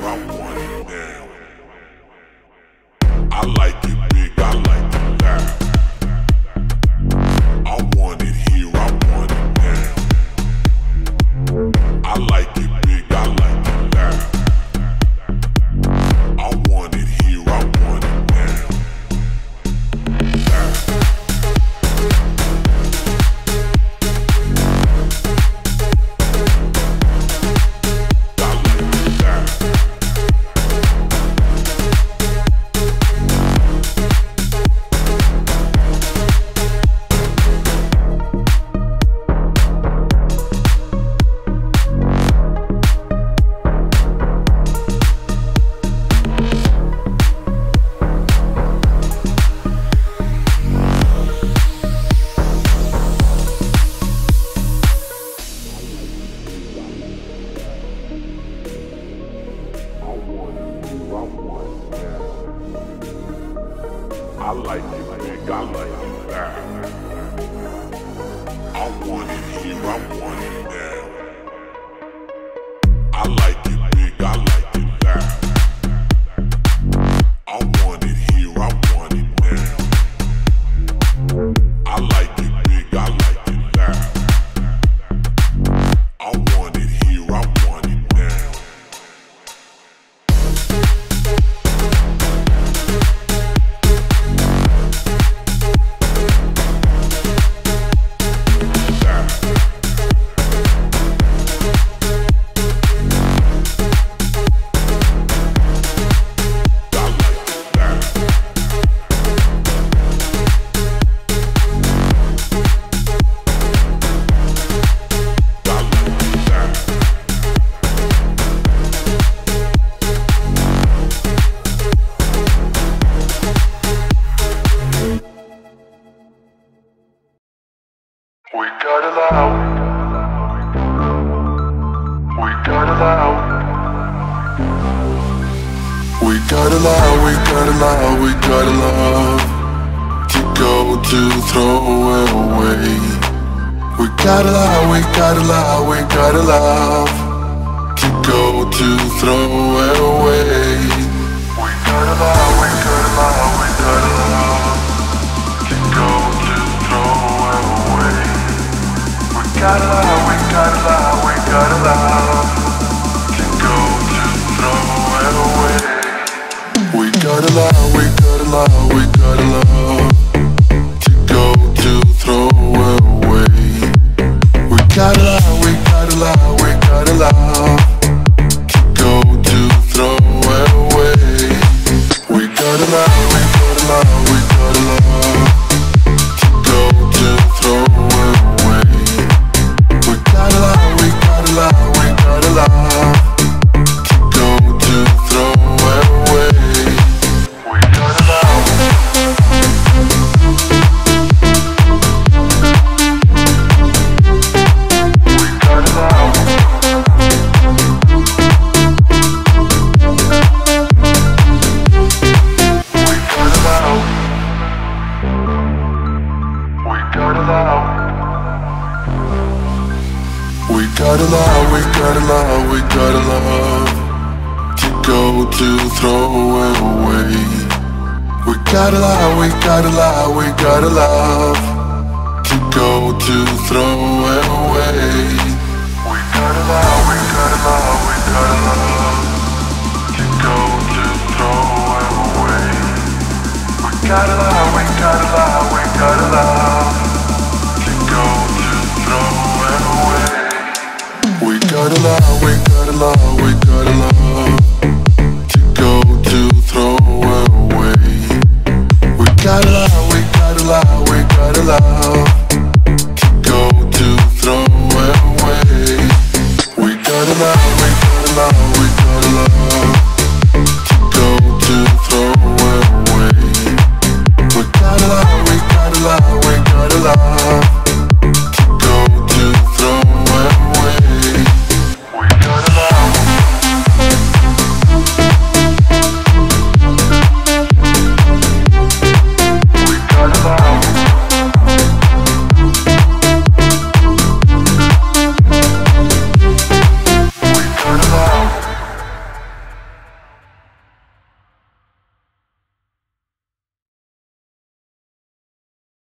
I want it now. I like it big, I like it loud. I want it here, I want it now. I like it big, I like it loud. I want it here, I want it now. I like it big, I like it loud. I want it here, I want it now. I like it big, I like it loud. I want it here, I want it now. I like it big, I like it loud. I want it here, I want it now. We got it loud. We got it loud. We got it loud, we got it loud, we got it loud. To go to throw away. We got it loud, we got it loud, we got it loud. To go to throw away. We got it loud, we got it loud, we got it loud. To go to throw away. We got it loud, we got it loud, we got it loud. To go to throw away. We got it loud, we got it loud, we got it loud. To go to throw away. We got it loud, we got it loud, we got it loud. To go to throw away. We got it loud, we got it loud, we got it loud. To go to throw away. We got it loud, we got it loud, we got it loud. To go to throw away. We got it loud. We got it loud. We got it loud. We got it loud. We got it loud, we got it loud, we got it loud. To go to throw away. We got it loud, we got it loud, we got it loud. To go to throw away. We got it loud, we got it loud, we got it loud. To go to throw away. We got it loud, we got it loud, we got it loud. To go to throw away. We got it loud, we got it loud, we got it loud. To go to throw away. We got it loud, we got it loud, we got it loud. To go to throw away. We got it loud, we got it loud, we got it loud. To go to throw away. We got it loud, we got it loud, we got it loud.